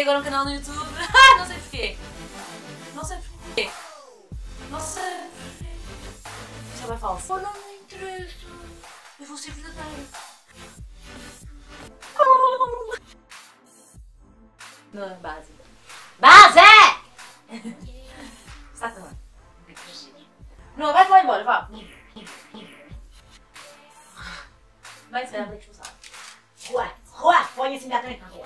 agora um canal no YouTube. Não sei porquê. Não sei porquê. Não sei porquê. Isto é bem falso. Oh, não me interessa. Eu vou ser verdadeiro. Não é base. Base! Está também. Não, vai lá embora, vá. Vai ser a expulsar. Juan, Juan, ponha-se imediatamente na rua.